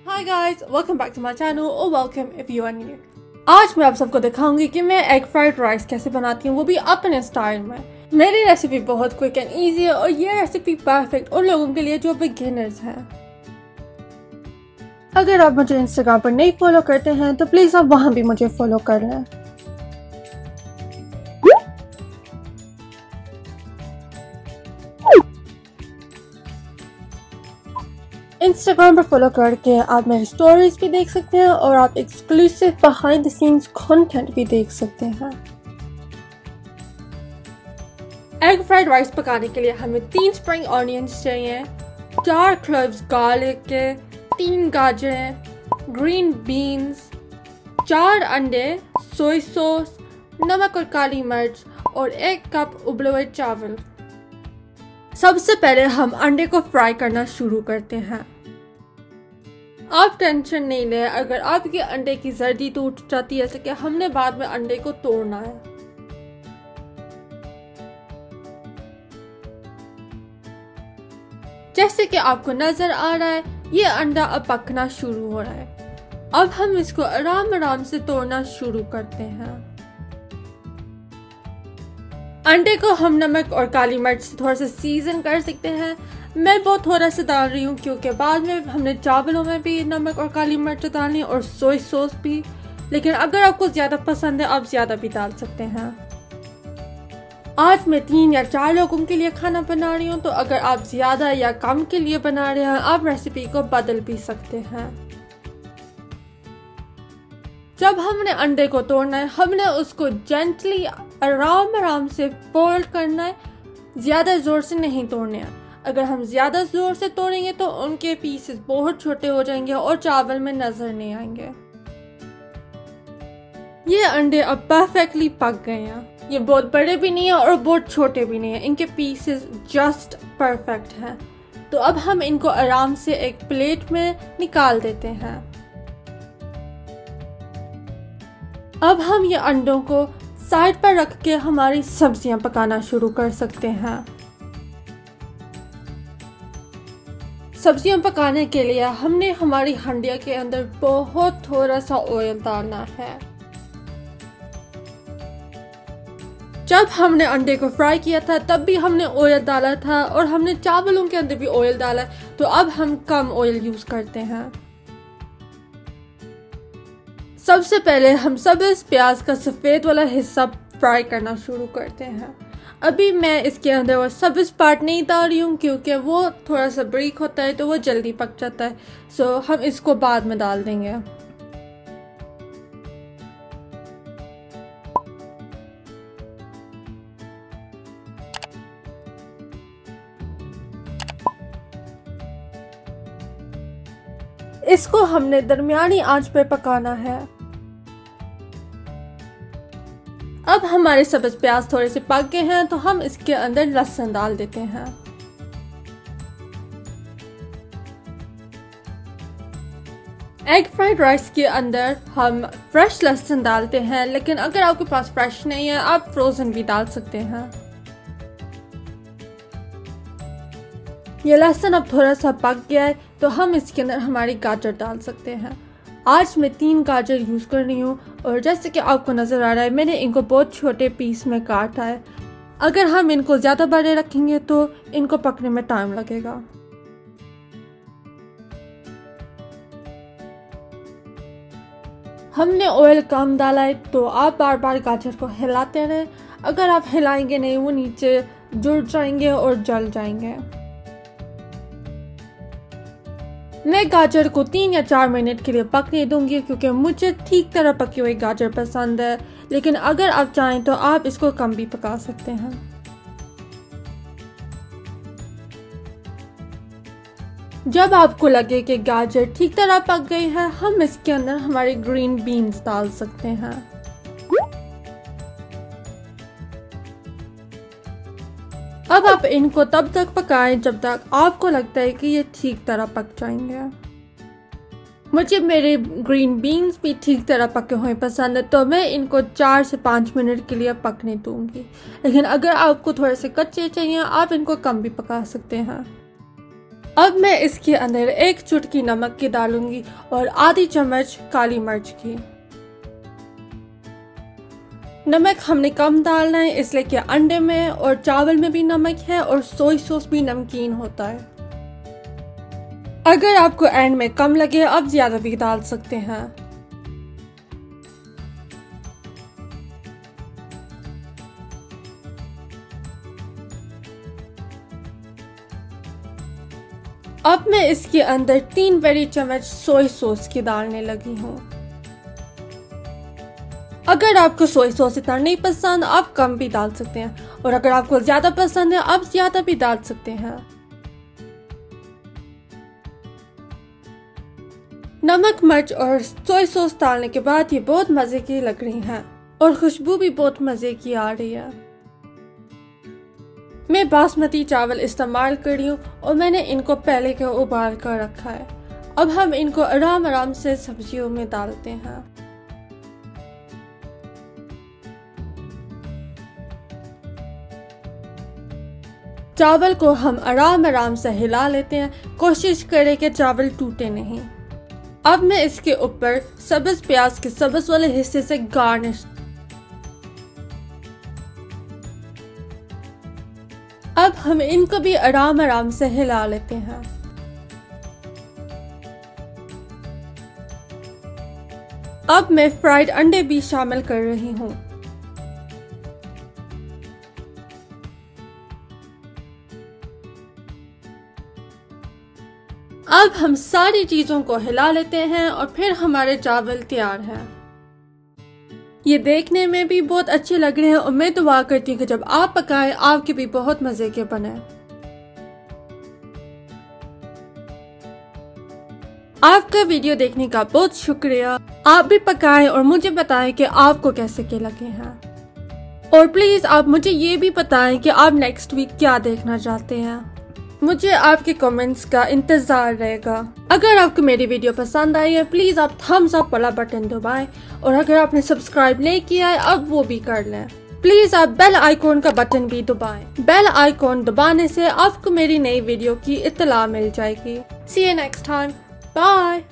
Hi guys, welcome back to my channel or welcome if you are new. आज मैं आप सबको दिखाऊंगी कि मैं एग फ्राइड राइस कैसे बनाती हूँ, वो भी अपने स्टाइल में। मेरी रेसिपी बहुत क्विक एंड इजी है और ये रेसिपी परफेक्ट उन लोगों के लिए जो बिगिनर्स हैं। अगर आप मुझे इंस्टाग्राम पर नहीं फॉलो करते हैं तो प्लीज आप वहां भी मुझे फॉलो कर लें। इंस्टाग्राम पर फॉलो करके आप मेरी स्टोरीज भी देख सकते हैं और आप exclusive behind the scenes content भी देख सकते हैं। एग फ्राइड राइस पकाने के लिए हमें 3 स्प्रिंग ऑनियंस चाहिए, 4 क्लोव्स गार्लिक के, 3 गाजरें, ग्रीन बीन्स, 4 अंडे, सोया सॉस, नमक और काली मिर्च और 1 कप उबले हुए चावल। सबसे पहले हम अंडे को फ्राई करना शुरू करते हैं। आप टेंशन नहीं लें अगर आपके अंडे की जर्दी टूट जाती है, कि हमने बाद में अंडे को तोड़ना है। जैसे कि आपको नजर आ रहा है ये अंडा अब पकना शुरू हो रहा है। अब हम इसको आराम आराम से तोड़ना शुरू करते हैं। अंडे को हम नमक और काली मिर्च से थोड़ा सा सीजन कर सकते हैं। मैं बहुत थोड़ा सा डाल रही हूँ क्योंकि बाद में हमने चावलों में भी नमक और काली मिर्च डालनी और सोया सॉस भी, लेकिन अगर आपको ज़्यादा पसंद है आप ज़्यादा भी डाल सकते हैं। आज मैं 3 या 4 लोगों के लिए खाना बना रही हूँ, तो अगर आप ज़्यादा या कम के लिए बना रहे हैं आप रेसिपी को बदल भी सकते हैं। जब हमने अंडे को तोड़ना है हमने उसको जेंटली आराम आराम से फोल्ड करना है, ज़्यादा ज़ोर से नहीं तोड़ने हैं। अगर हम ज़्यादा ज़ोर से तोड़ेंगे तो उनके पीसेस बहुत छोटे हो जाएंगे और चावल में नज़र नहीं आएंगे। ये अंडे अब परफेक्टली पक गए हैं। ये बहुत बड़े भी नहीं है और बहुत छोटे भी नहीं है, इनके पीसेस जस्ट परफेक्ट हैं। तो अब हम इनको आराम से एक प्लेट में निकाल देते हैं। अब हम ये अंडों को साइड पर रख के हमारी सब्जियां पकाना शुरू कर सकते हैं। सब्जियां पकाने के लिए हमने हमारी हंडिया के अंदर बहुत थोड़ा सा ऑयल डालना है। जब हमने अंडे को फ्राई किया था तब भी हमने ऑयल डाला था और हमने चावलों के अंदर भी ऑयल डाला, तो अब हम कम ऑयल यूज करते हैं। सबसे पहले हम सब्ज़ प्याज का सफ़ेद वाला हिस्सा फ्राई करना शुरू करते हैं। अभी मैं इसके अंदर वो सब्ज़ पार्ट नहीं डाल रही हूँ क्योंकि वो थोड़ा सा बारीक होता है तो वो जल्दी पक जाता है, सो हम इसको बाद में डाल देंगे। इसको हमने दरमियानी आंच पे पकाना है। अब हमारे सब्ज़ प्याज थोड़े से पक गए हैं तो हम इसके अंदर लहसुन डाल देते हैं। एग फ्राइड राइस के अंदर हम फ्रेश लहसुन डालते हैं, लेकिन अगर आपके पास फ्रेश नहीं है आप फ्रोजन भी डाल सकते हैं। ये लहसुन अब थोड़ा सा पक गया है तो हम इसके अंदर हमारी गाजर डाल सकते हैं। आज मैं 3 गाजर यूज़ कर रही हूँ और जैसे कि आपको नज़र आ रहा है मैंने इनको बहुत छोटे पीस में काटा है। अगर हम इनको ज़्यादा बड़े रखेंगे तो इनको पकने में टाइम लगेगा। हमने ऑयल कम डाला है तो आप बार बार गाजर को हिलाते रहें। अगर आप हिलाएंगे नहीं वो नीचे जुड़ जाएंगे और जल जाएंगे। मैं गाजर को 3 या 4 मिनट के लिए पकने दूंगी क्योंकि मुझे ठीक तरह पकी हुई गाजर पसंद है, लेकिन अगर आप चाहें तो आप इसको कम भी पका सकते हैं। जब आपको लगे कि गाजर ठीक तरह पक गई है हम इसके अंदर हमारे ग्रीन बीन्स डाल सकते हैं। अब आप इनको तब तक पकाएं जब तक आपको लगता है कि ये ठीक तरह पक जाएंगे। मुझे मेरे ग्रीन बीन्स भी ठीक तरह पके हुए पसंद है तो मैं इनको 4 से 5 मिनट के लिए पकने दूंगी, लेकिन अगर आपको थोड़े से कच्चे चाहिए आप इनको कम भी पका सकते हैं। अब मैं इसके अंदर 1 चुटकी नमक की डालूंगी और आधी चम्मच काली मिर्च की। नमक हमने कम डालना है इसलिए कि अंडे में और चावल में भी नमक है और सोया सॉस भी नमकीन होता है। अगर आपको एंड में कम लगे आप ज्यादा भी डाल सकते हैं। अब मैं इसके अंदर 3 बड़ी चम्मच सोया सॉस की डालने लगी हूँ। अगर आपको सोया सॉस इतना नहीं पसंद आप कम भी डाल सकते हैं और अगर आपको ज्यादा पसंद है आप ज्यादा भी डाल सकते हैं। नमक, मिर्च और सोया सॉस डालने के बाद ये बहुत मजे की लग रही हैं और खुशबू भी बहुत मजे की आ रही है। मैं बासमती चावल इस्तेमाल कर रही हूँ और मैंने इनको पहले के उबाल कर रखा है। अब हम इनको आराम से सब्जियों में डालते हैं। चावल को हम आराम से हिला लेते हैं, कोशिश करें कि चावल टूटे नहीं। अब मैं इसके ऊपर सब्ज प्याज के सब्ज वाले हिस्से से गार्निश। अब हम इनको भी आराम से हिला लेते हैं। अब मैं फ्राइड अंडे भी शामिल कर रही हूँ। अब हम सारी चीजों को हिला लेते हैं और फिर हमारे चावल तैयार हैं। ये देखने में भी बहुत अच्छे लग रहे हैं और मैं दुआ करती हूँ कि जब आप पकाएं आपके भी बहुत मजे के बने। आपका वीडियो देखने का बहुत शुक्रिया। आप भी पकाएं और मुझे बताएं कि आपको कैसे के लगे हैं और प्लीज आप मुझे ये भी बताएं कि आप नेक्स्ट वीक क्या देखना चाहते हैं। मुझे आपके कमेंट्स का इंतजार रहेगा। अगर आपको मेरी वीडियो पसंद आई है प्लीज आप थम्स अप वाला बटन दबाएं और अगर आपने सब्सक्राइब नहीं किया है अब वो भी कर लें। प्लीज आप बेल आइकॉन का बटन भी दबाएं। बेल आइकॉन दबाने से आपको मेरी नई वीडियो की इत्तला मिल जाएगी। See you next time. Bye.